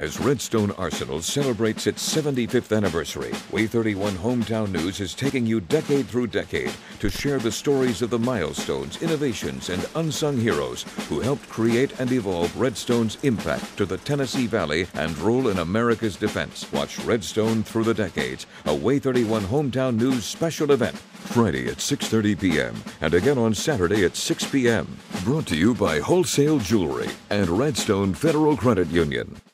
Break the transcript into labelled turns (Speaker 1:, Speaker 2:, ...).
Speaker 1: As Redstone Arsenal celebrates its 75th anniversary, Way 31 Hometown News is taking you decade through decade to share the stories of the milestones, innovations, and unsung heroes who helped create and evolve Redstone's impact to the Tennessee Valley and role in America's defense. Watch Redstone Through the Decades, a Way 31 Hometown News special event, Friday at 6:30 p.m. and again on Saturday at 6 p.m. Brought to you by Wholesale Jewelry and Redstone Federal Credit Union.